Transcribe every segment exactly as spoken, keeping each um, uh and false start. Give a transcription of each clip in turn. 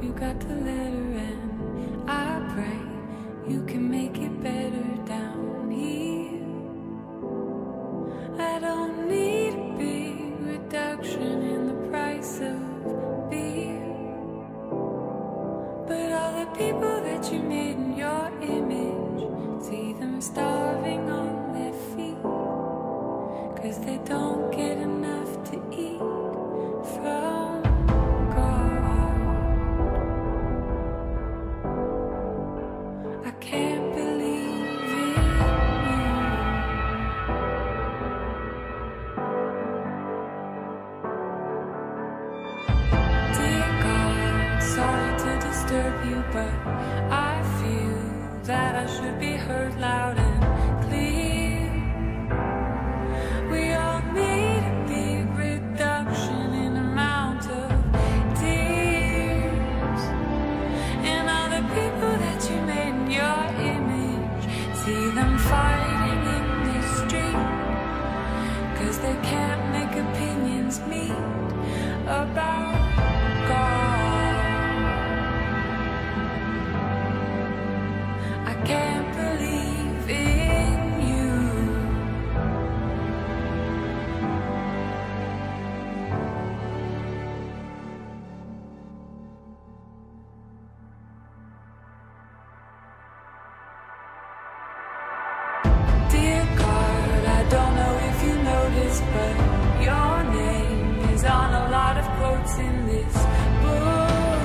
You got the letter and I pray you can make it better down here. I don't need a big reduction in the price of beer, but all the people that you made in your image, see them starving on their feet, 'cause they don't get enough to eat from God. I can't believe in you. Dear God, sorry to disturb you, but I feel that I should be heard loud and clear. We all need a big reduction in amount of tears, and all the people that you made in your image, see them fighting in the street, 'cause they can't make opinions meet about God. I can't believe in you. Dear God, I don't know if you noticed, but your name is on a lot of quotes in this book.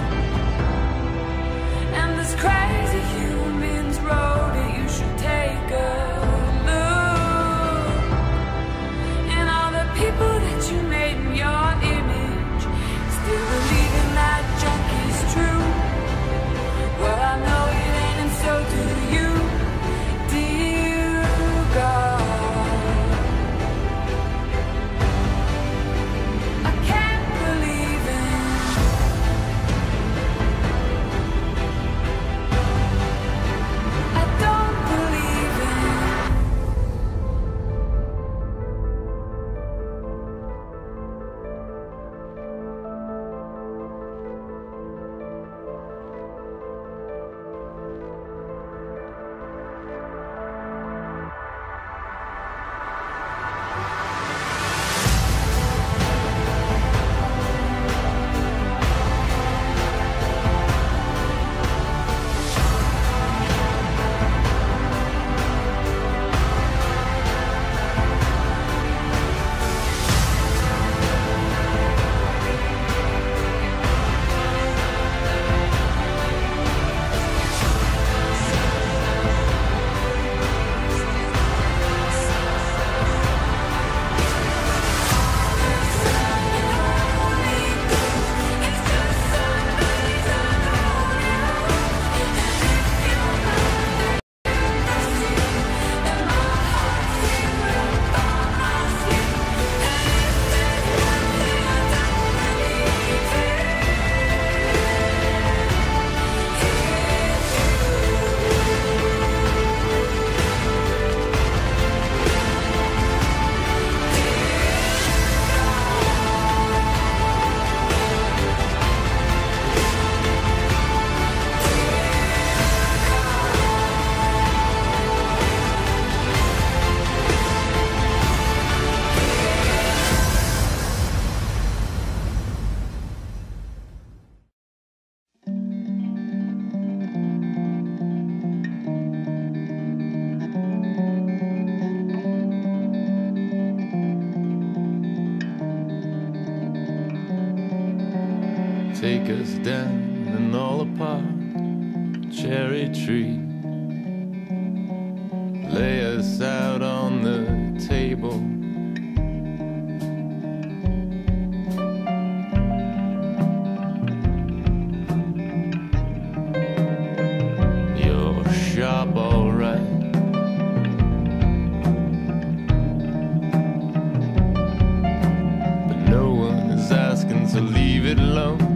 And this crazy humans wrote it, you should take a look. And all the people that you made in your image still believing that junk is true. Well, I know it ain't, and so do you, dear God. I can't believe in I don't believe in Take us down and all apart, cherry tree. Lay us out on the table. You're sharp, all right. But no one is asking to leave it alone.